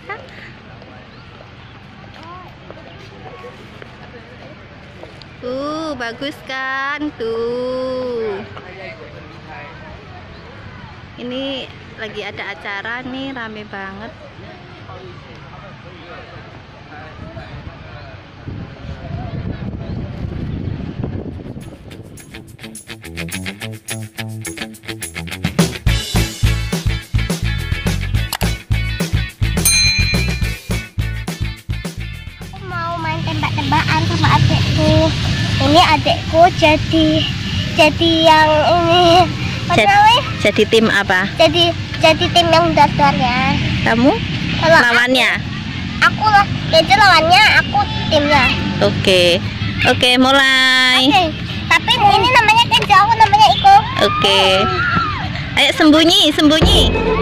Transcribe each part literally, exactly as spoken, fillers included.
Tuh, bagus kan? Tuh. Ini lagi ada acara nih, rame banget. Aku mau main tembak-tembakan sama adekku. Ini adekku jadi jadi yang ini. Jadi, jadi tim apa? Jadi jadi tim yang daftarnya. Kamu Kalau lawannya? Aku lah, jadi lawannya aku timnya. Oke, oke mulai. Oke. Tapi ini namanya Kenzo, aku namanya Iko. Oke. Ayo sembunyi, sembunyi.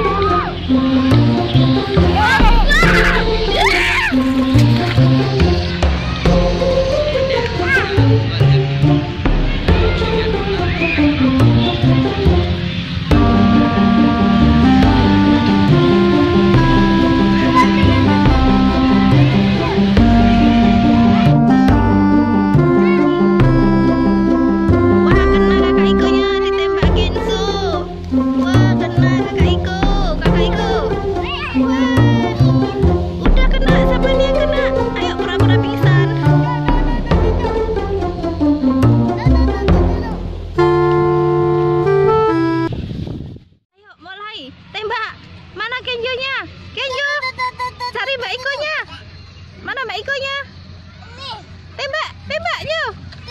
Tembak. Mana Kenjonya? Kenjo. Cari Mbak Ikonya. Mana Mbak Ikonya? Tembak, tembak, yuk.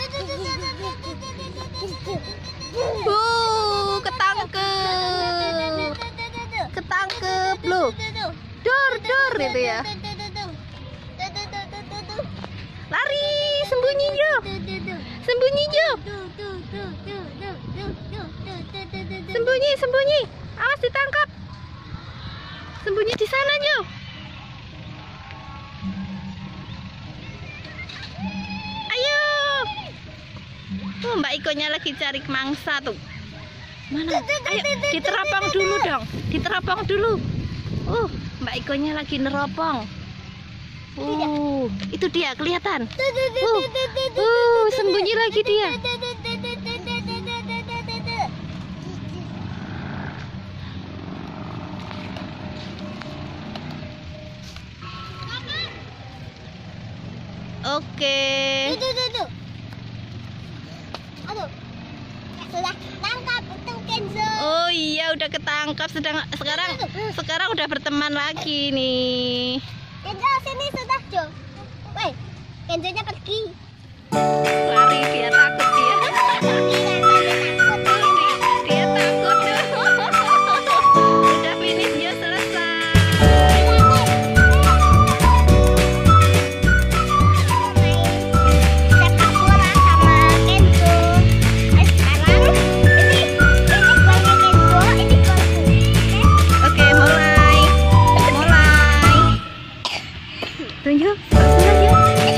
Uh, ketangkep. Ketangkep loh. Dor, dor itu ya. Lari, sembunyi yuk. Sembunyi yuk. Sembunyi, sembunyi. Awas ditangkap. Sembunyi di sana, Jo. Ayo. Oh, Mbak Ikonya lagi cari mangsa tuh. Mana? Ayo, diteropong dulu dong. Diteropong dulu. Uh, Mbak Ikonya lagi neropong. Uh, itu dia kelihatan. Uh, uh, sembunyi lagi dia. Oke. Tuh, tuh, tuh. Aduh. Sudah tangkap itu Kenzo. Oh iya, udah ketangkap. Sedang sekarang sekarang udah berteman lagi nih. Kenzo sini sudah, Jo. Woi, Kenzonya pergi. Lari, dia takut dia. Dia takut. Udah finish, dia selesai. Tunjuk, bola yuk.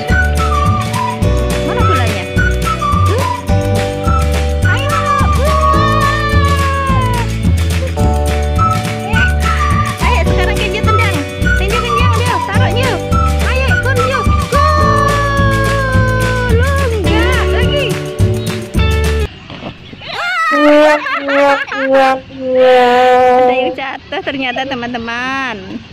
Mana bolanya? Tuh. Ayo, ayo sekarang Kenjo tendang. Kenjo tendang yuk, taruh yuk. Ayo, Kun yuk. Gol. Enggak lagi. Ada yang jatuh ternyata teman-teman.